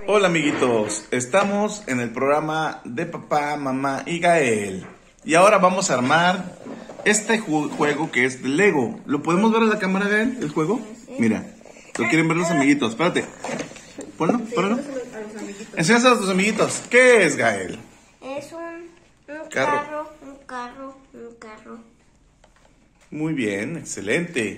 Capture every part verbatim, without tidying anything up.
Hola amiguitos, estamos en el programa de papá, mamá y Gael. Y ahora vamos a armar este ju juego que es de Lego. ¿Lo podemos ver a la cámara, Gael, el juego? Mira, lo quieren ver los amiguitos, espérate. Ponlo, ponlo. Enséñaselo a tus amiguitos. ¿Qué es, Gael? Es un, un Carro. carro, un carro, un carro. Muy bien, excelente.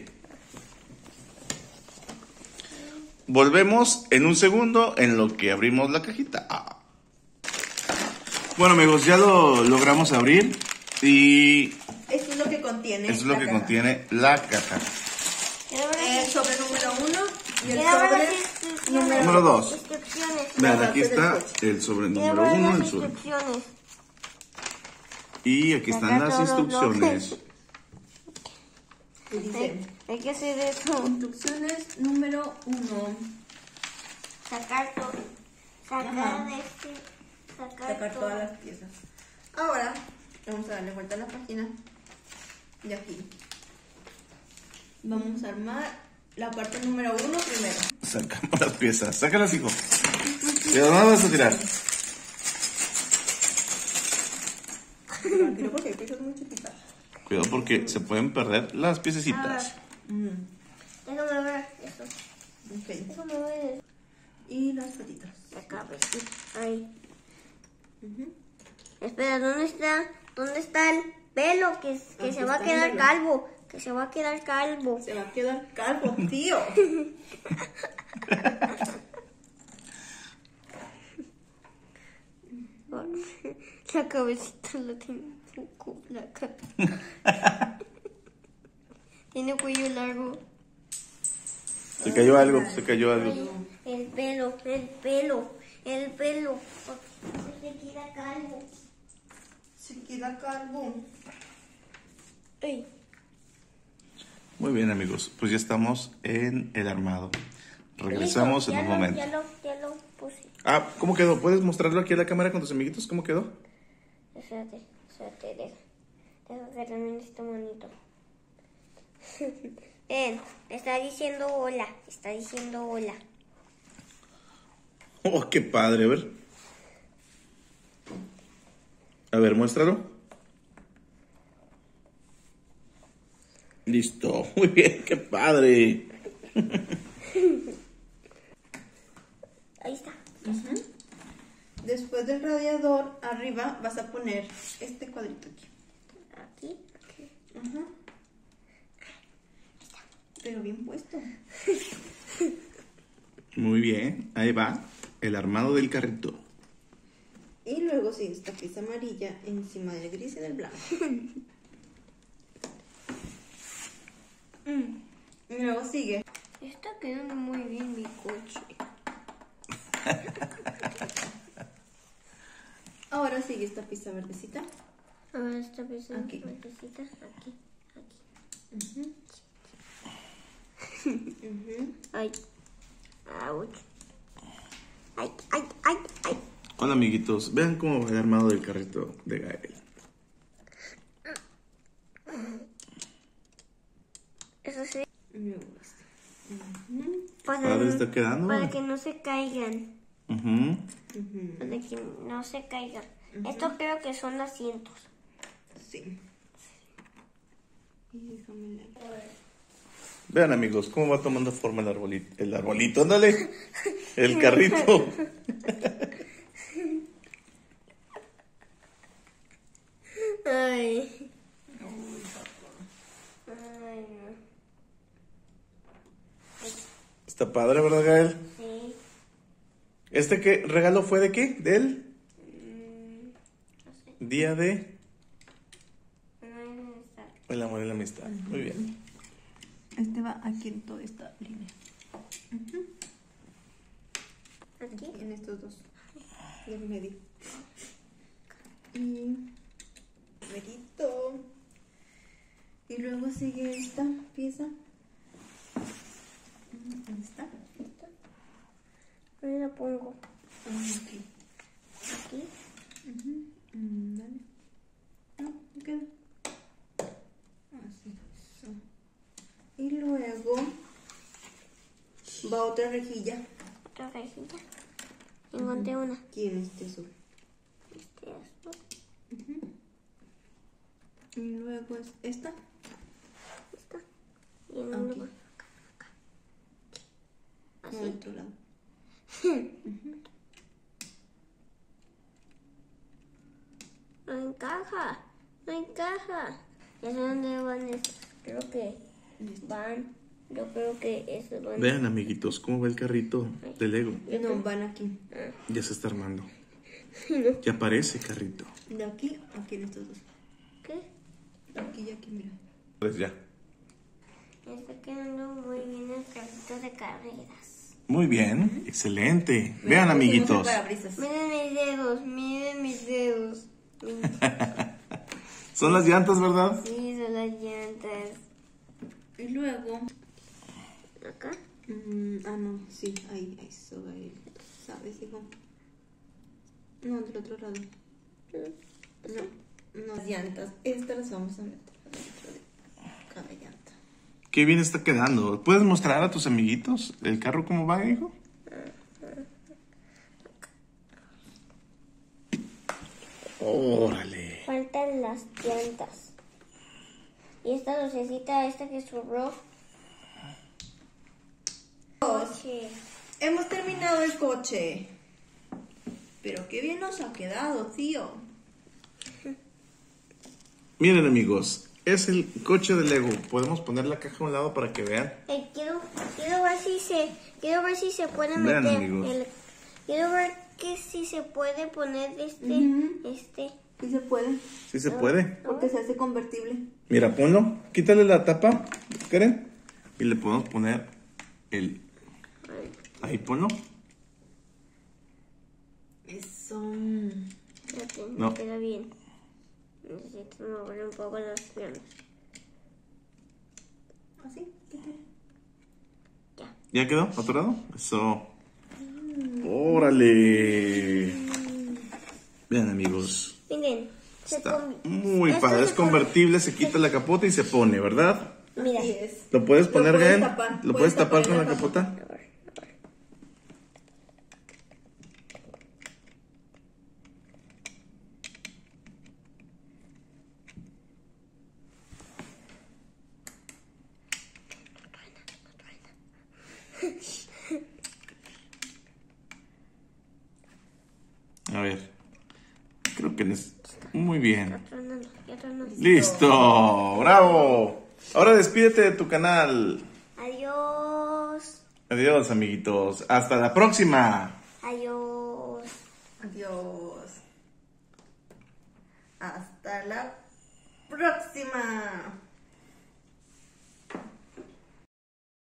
Volvemos en un segundo en lo que abrimos la cajita. Ah. Bueno amigos, ya lo logramos abrir y Esto es lo que contiene. esto es lo la que caja. contiene la caja. El sobre número uno y el Quiero ver sobre las instrucciones. número Número dos. Instrucciones. Vean, No, aquí antes está después. el sobre Quiero número ver uno, las el sobre. instrucciones. Y aquí están Saca las todos los instrucciones. bloques. Y dice, Hay que hacer eso. instrucciones número uno. Sacar todo. Sacar Ajá. de este. Sacar, Sacar todo. todas las piezas. Ahora vamos a darle vuelta a la página. Y aquí vamos a armar la parte número uno primero. Sacamos las piezas. Sácalas, hijo. Pero no las vas a tirar. Tranquilo porque hay piezas muy chiquitas. Cuidado porque se pueden perder las piececitas. Mm, Déjame ver eso. ok. Déjame ver Y las patitas. la cabecita. Ahí. Ujú. Espera, ¿dónde está? ¿Dónde está el pelo? Que, que Aquí se va a está el quedar pelo. calvo. Que se va a quedar calvo. Se va a quedar calvo, tío. La cabecita la tiene un poco flaca. Tiene cuello largo. Se cayó algo, se cayó algo. El pelo, el pelo, el pelo. Se te queda calvo. Se queda calvo. Ey. Muy bien amigos, pues ya estamos en el armado. Regresamos Listo, en ya un lo- momento. Ya lo, ya lo puse. Ah, ¿cómo quedó? ¿Puedes mostrarlo aquí a la cámara con tus amiguitos? ¿Cómo quedó? Espérate, espérate, deja. Deja que también esté bonito. Ven, está diciendo hola, está diciendo hola. Oh, qué padre, a ver. A ver, muéstralo. Listo, muy bien, qué padre. Ahí está. Ujú. Después del radiador, arriba vas a poner este cuadrito aquí. Aquí, aquí. Ajá. Pero bien puesto. Muy bien, ahí va el armado del carrito. Y luego sigue esta pieza amarilla encima del gris y del blanco. Mm. Y luego sigue. Está quedando muy bien mi coche. Ahora sigue esta pieza verdecita. A ver, esta pieza Aquí. verdecita, aquí, aquí. Ujú. Ujú. Ay, ouch. Ay, ay, ay, ay. Hola amiguitos, vean cómo va el armado del carrito de Gael. Eso sí, Me gusta. Ujú. para, Padre está quedando. para que no se caigan. Ujú. Ujú. Para que no se caigan. Estos creo que son asientos. Sí. Y déjame leer. Vean amigos, cómo va tomando forma el arbolito. El arbolito, ándale. El carrito. Ay. Ay, no. Está padre, ¿verdad, Gael? Sí. ¿Este qué regalo fue de qué? ¿Del Mm, no sé. día de No está. el amor y la amistad? Muy bien. Este va aquí en toda esta línea. Aquí. En estos dos. Del medio. Y. Merito. Y luego sigue esta pieza. ¿Dónde está? Ahí la pongo. Aquí. Aquí. Ujú. Mm, dale. No, no queda. Así. Eso. Y luego va otra rejilla. Otra rejilla. Encontré una. Aquí en este azul. Este azul. Uh-huh. Y luego es esta. Esta. Y en Aquí. luego. En Así. el otro lado. No encaja. No encaja. Ya sé dónde van estos. Creo que van. Yo creo que estos van. Vean, amiguitos, cómo va el carrito de Lego. No, van aquí. Ya se está armando. Ya aparece carrito. De aquí, aquí en estos dos. ¿Qué? Aquí y aquí, mira. Pues ya. Está quedando muy bien el carrito de carreras. Muy bien, excelente. Vean, amiguitos. Parabrisas. Miren mis dedos, miren mis dedos. Son las llantas, ¿verdad? Sí, son las llantas. Y luego. Acá. Mm, ah, no, sí, ahí, ahí, eso, ahí. ¿Sabes, hijo? No, del otro lado. No, no, las llantas. Estas las vamos a meter dentro de cada llanta. Qué bien está quedando. ¿Puedes mostrar a tus amiguitos el carro cómo va, hijo? Órale. Faltan las llantas. Y esta lucecita, esta que sobró. Coche. Hemos terminado el coche. Pero qué bien nos ha quedado, tío. Miren, amigos, es el coche de Lego. Podemos poner la caja a un lado para que vean. Eh, quiero, quiero ver si se, quiero ver si se puede Vean, meter amigos. el, quiero ver que si se puede poner este, Ujú. este. Sí se puede, Sí se puede. porque se hace convertible. Mira, ponlo. Quítale la tapa, Karen. Y le podemos poner el... Ahí, ponlo. Eso. Espérate, No. me queda bien. Necesito mover un poco las piernas. Así. Ya. ¿Ya quedó atorado? Eso. Órale. Vean, amigos. Miren, se Está con- muy esto padre. se Es con- convertible, se quita la capota y se pone, ¿verdad? Mira. Así es. ¿Lo puedes poner, Lo puedes Gael? tapar, ¿Lo puedes puedes tapar tapar con la la capota? A ver, a ver. A ver. Creo que es muy bien. Ya tronando, ya tronando. ¡Listo! ¡Bravo! Ahora despídete de tu canal. Adiós. Adiós, amiguitos. Hasta la próxima. Adiós. Adiós. Hasta la próxima.